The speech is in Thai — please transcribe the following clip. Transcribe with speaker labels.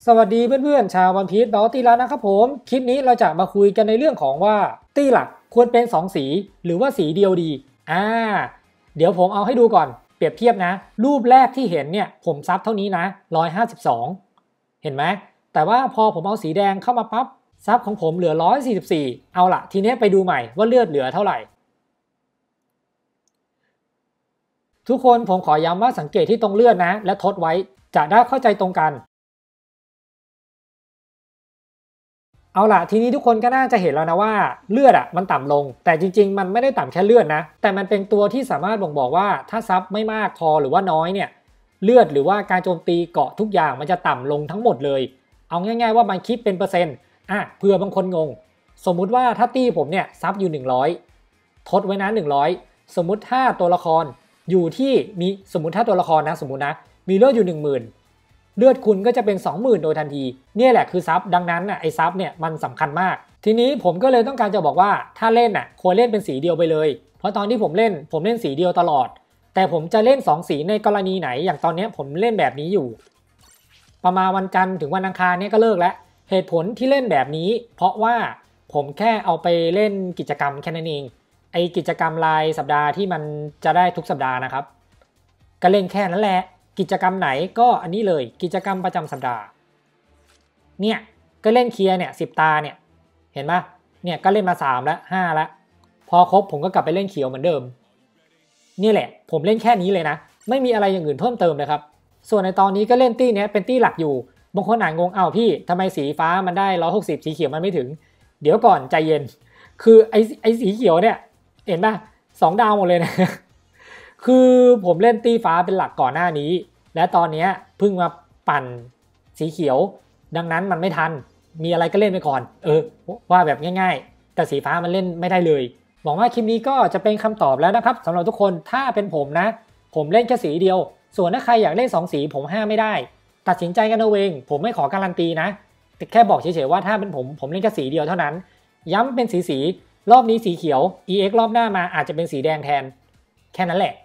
Speaker 1: สวัสดีเพื่อนๆชาววันพีซบอลตี้แล้วนะครับผมคลิปนี้เราจะมาคุยกันในเรื่องของว่าตี้หลักควรเป็น2สีหรือว่าสีเดียวดีเดี๋ยวผมเอาให้ดูก่อนเปรียบเทียบนะรูปแรกที่เห็นเนี่ยผมซับเท่านี้นะ152เห็นไหมแต่ว่าพอผมเอาสีแดงเข้ามาปั๊บซับของผมเหลือ144เอาล่ะทีนี้ไปดูใหม่ว่าเลือดเหลือเท่าไหร่ทุกคนผมขอย้ำว่าสังเกตที่ตรงเลือดนะและทดไว้จะได้เข้าใจตรงกันเอาล่ะทีนี้ทุกคนก็น่าจะเห็นแล้วนะว่าเลือดมันต่ำลงแต่จริงๆมันไม่ได้ต่ำแค่เลือดนะแต่มันเป็นตัวที่สามารถบ่งบอกว่าถ้าซับไม่มากพอหรือว่าน้อยเนี่ยเลือดหรือว่าการโจมตีเกาะทุกอย่างมันจะต่ำลงทั้งหมดเลยเอาง่ายๆว่ามันคิดเป็นเปอร์เซ็นต์เผื่อบางคนงงสมมุติว่าถ้าตีผมเนี่ยซับอยู่100ทดไว้นะ100สมมุติถ้าตัวละครอยู่ที่มีสมมุติถ้าตัวละครนะสมมุตินะมีเลือดอยู่10,000เลือดคุณก็จะเป็น 20,000 โดยทันทีเนี่ยแหละคือซับดังนั้นไอ้ซับเนี่ยมันสำคัญมากทีนี้ผมก็เลยต้องการจะบอกว่าถ้าเล่นควรเล่นเป็นสีเดียวไปเลยเพราะตอนที่ผมเล่นสีเดียวตลอดแต่ผมจะเล่น2สีในกรณีไหนอย่างตอนนี้ผมเล่นแบบนี้อยู่ประมาณวันจันทร์ถึงวันอังคารเนี่ยก็เลิกแล้วเหตุผลที่เล่นแบบนี้เพราะว่าผมแค่เอาไปเล่นกิจกรรมแค่นั้นเองไอกิจกรรมรายสัปดาห์ที่มันจะได้ทุกสัปดาห์นะครับก็เล่นแค่นั้นแหละกิจกรรมไหนก็อันนี้เลยกิจกรรมประจำสัปดาห์เนี่ยก็เล่นเคลียร์เนี่ย10 ตาเนี่ยเห็นปะเนี่ยก็เล่นมา3แล้ว5แล้วพอครบผมก็กลับไปเล่นเขียวเหมือนเดิมนี่แหละผมเล่นแค่นี้เลยนะไม่มีอะไรอย่างอื่นเพิ่มเติมเลยครับส่วนในตอนนี้ก็เล่นตี้เนี้ยเป็นตี้หลักอยู่บางคนงงพี่ทำไมสีฟ้ามันได้160สีเขียวมันไม่ถึงเดี๋ยวก่อนใจเย็นคือไอสีเขียวเนี่ยเห็นปะ2 ดาวหมดเลยนะคือผมเล่นตี้ฟ้าเป็นหลักก่อนหน้านี้และตอนนี้เพิ่งมาปั่นสีเขียวดังนั้นมันไม่ทันมีอะไรก็เล่นไปก่อนว่าแบบง่ายๆแต่สีฟ้ามันเล่นไม่ได้เลยหวังว่าคลิปนี้ก็จะเป็นคำตอบแล้วนะครับสำหรับทุกคนถ้าเป็นผมนะผมเล่นแค่สีเดียวส่วนถ้าใครอยากเล่น2 สีผมห้ามไม่ได้ตัดสินใจกันเอาเองผมไม่ขอการันตีนะแต่แค่บอกเฉยๆว่าถ้าเป็นผมเล่นแค่สีเดียวเท่านั้นย้ำเป็นสีรอบนี้สีเขียว EX รอบหน้ามาอาจจะเป็นสีแดงแทนแค่นั้นแหละ